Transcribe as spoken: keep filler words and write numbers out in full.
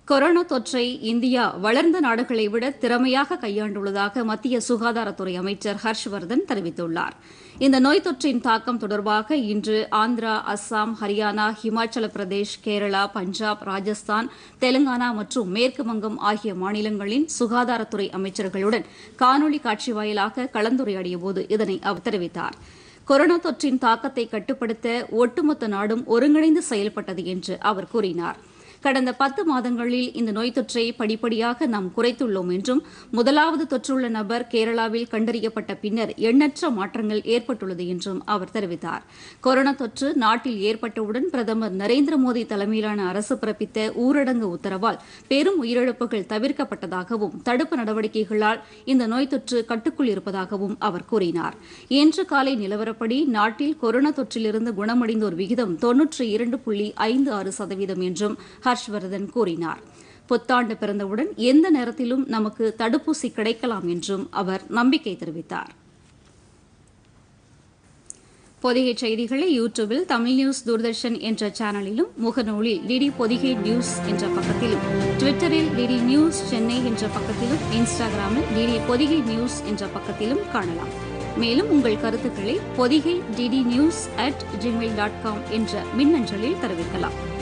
Corona தொற்றை India வளர்ந்த நாடுகளை விட திறமையாக கையாண்டுள்ளதாக மத்திய சுகாதாரத்துறை அமைச்சர் ஹர்ஷ்வர்தன் தெரிவித்துள்ளார். இந்த நோய் தொற்றின் தாக்கம் தொடர்பாக இன்று ஆந்திரா, அஸ்ஸாம், ஹரியானா, ஹிமாச்சல பிரதேஷ், கேரளா, பஞ்சாப், ராஜஸ்தான், தெலங்கானா மற்றும் மேற்கு வங்கம் ஆகிய மாநிலங்களின் சுகாதாரத்துறை அமைச்சர்களுடன் காணொலி காட்சி வாயிலாக கலந்துரையாடியபோது இதனை அவர் தெரிவித்தார். கொரோனா தொற்றின் தாக்கத்தை கட்டுப்படுத்த ஒட்டுமொத்த நாடும் ஒருங்கிணைந்து செயல்பட்டது என்று அவர் கூறினார். கடந்த பத்து மாதங்களில் இந்த நோய் தொற்றை படிப்படியாக நாம் குறைத்துள்ளோம் என்றும் முதலாவது தொற்றுள்ள நபர் கேரளாவில் கண்டறியப்பட்ட பின்னர் எண்ணற்ற மாற்றங்கள் ஏற்பட்டுள்ளது என்றும் அவர் தெரிவித்தார். கொரோனா தொற்று நாட்டில் ஏற்பட்டவுடன் பிரதமர் நரேந்திர மோடி தலைமையிலான அரசு பிறப்பித்த ஊரடங்கு உத்தரவால் பெரும் உயிரிழப்புகள் தவிர்க்கப்பட்டதாகவும் தடுப்பு நடவடிக்கைகளால் இந்த நோய் தொற்று கட்டுக்குள் இருப்பதாகவும் அவர் கூறினார். இன்று காலை நிலவரப்படி நாட்டில் கொரோனா தொற்றிலிருந்து குணமடைந்தோர் விகிதம் தொன்னூற்றி இரண்டு புள்ளி ஐந்து ஆறு சதவீதம் என்றும் ஹர்ஷ்வர்தன் கூறினார். புத்தாண்டு பிறந்தவுடன் எந்த நேரத்திலும் நமக்கு தடுப்பூசி கிடைக்கலாம் என்றும் அவர் நம்பிக்கை தெரிவித்தார். பொதிகை செய்திகளை யூடியூபில் தமிழ் நியூஸ் தூர்தர்ஷன் என்ற சேனலிலும், முகநூலில் டிடி பொதிகை நியூஸ் என்ற பக்கத்திலும், ட்விட்டரில் டிடி நியூஸ் சென்னை என்ற பக்கத்திலும், இன்ஸ்டாகிராமில் டிடி பொதிகை நியூஸ் என்ற பக்கத்திலும் காணலாம். மேலும் உங்கள் கருத்துக்களை Podhigai DD news at Gmail dot com என்ற மின்னஞ்சலில் தெரிவிக்கலாம்.